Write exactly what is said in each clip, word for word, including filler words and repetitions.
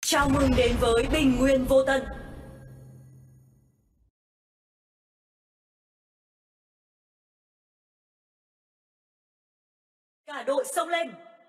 Chào mừng đến với Bình Nguyên Vô Tận. Cả đội xông lên.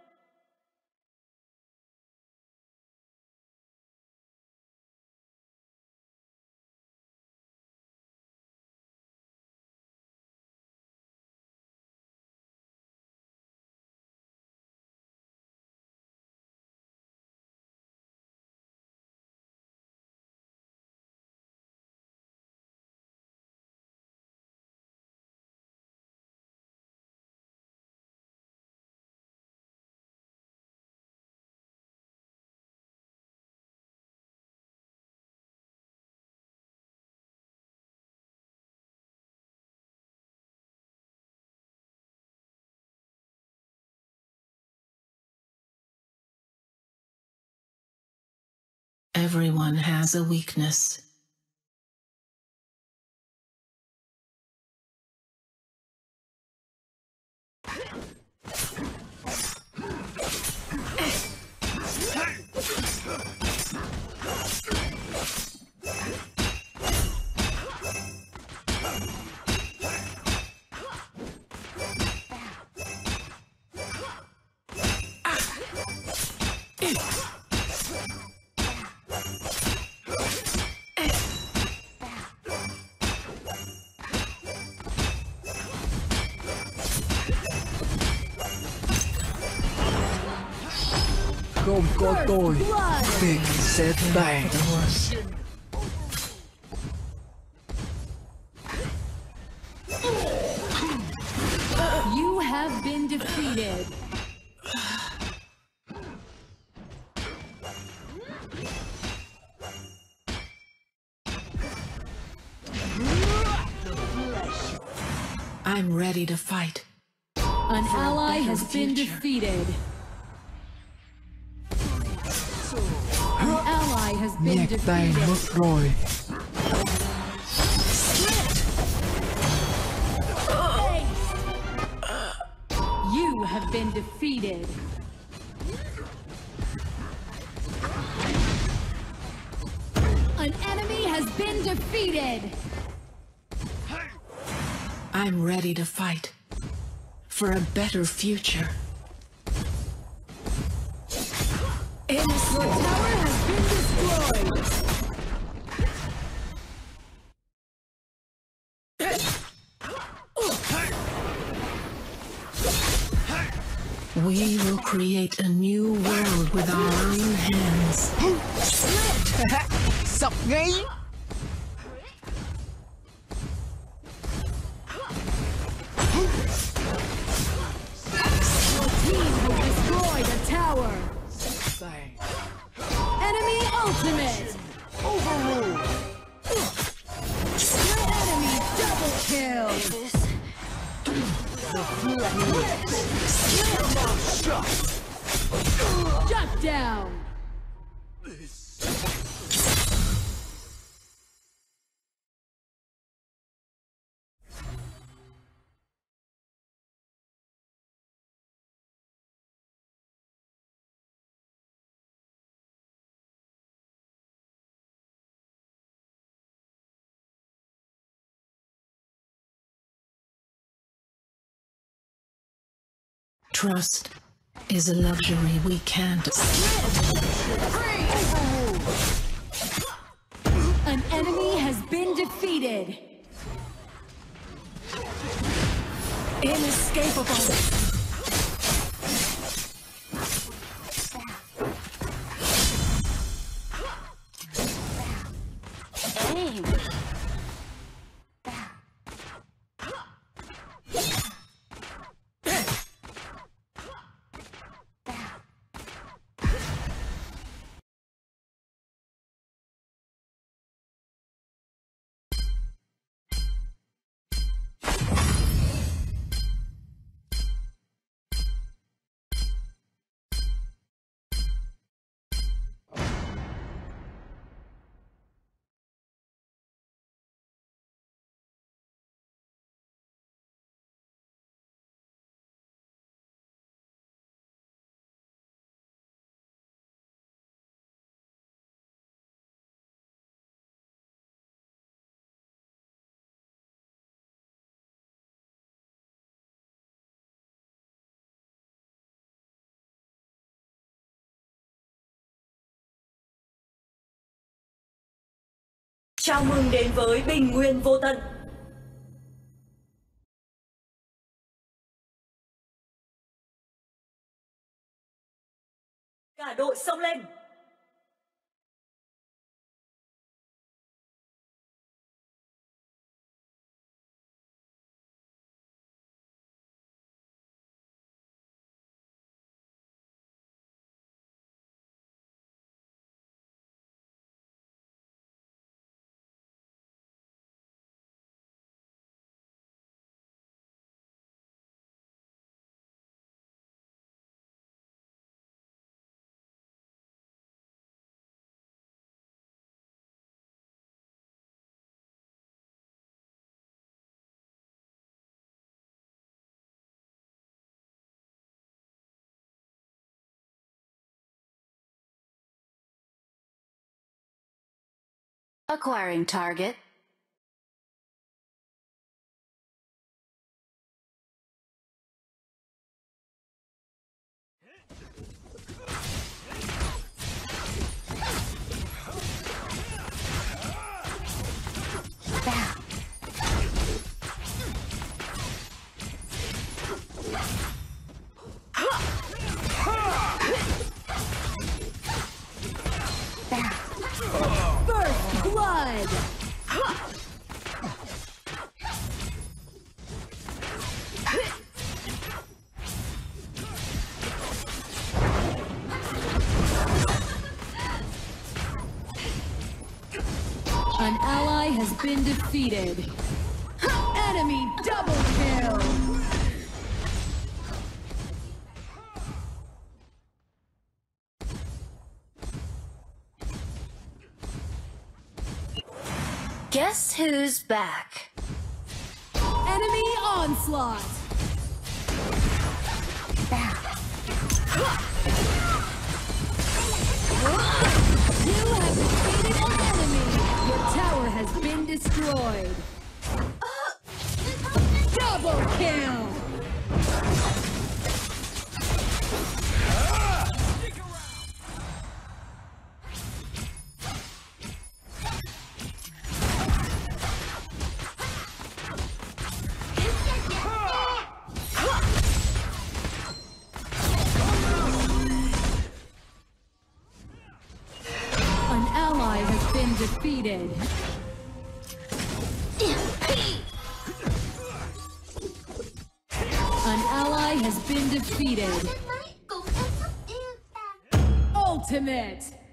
Everyone has a weakness. Không có tôi, việc sẽ tàn. You have been defeated. I'm ready to fight. An ally has been defeated. An ally has been Nhạc tan defeated. mất rồi. You have been defeated. An enemy has been defeated. I'm ready to fight for a better future. Your tower has been destroyed. We will create a new world with our own hands. Sập ngay. Your team has destroyed a tower. Enemy ultimate. Overruled. Your enemy double kill. Shut down. Trust is a luxury we can't. An enemy has been defeated. Inescapable. Chào mừng đến với Bình Nguyên Vô Tận. Cả đội xông lên. Acquiring target. First blood. An ally has been defeated. Enemy double kill. Guess who's back? Enemy onslaught. You have defeated an enemy. Your tower has been destroyed. Double kill. An ally has been defeated. An ally has been defeated. Ultimate.